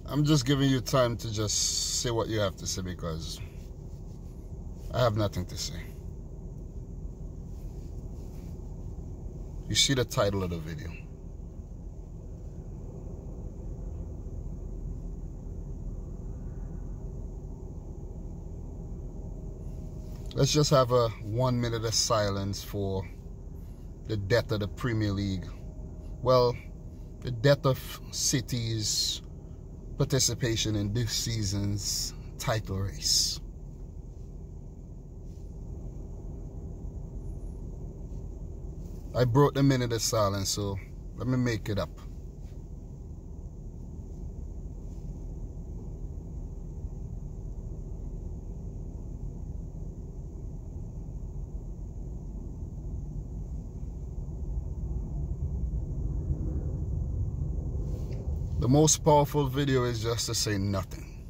I'm just giving you time to just say what you have to say, because I have nothing to say. You see the title of the video. Let's just have a 1 minute of silence for the death of the Premier League. Well, the death of City's participation in this season's title race. I broke the minute of silence, so let me make it up. The most powerful video is just to say nothing.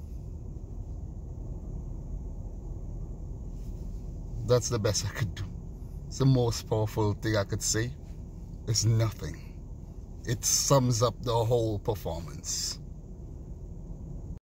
That's the best I could do. It's the most powerful thing I could say. It's nothing. It sums up the whole performance.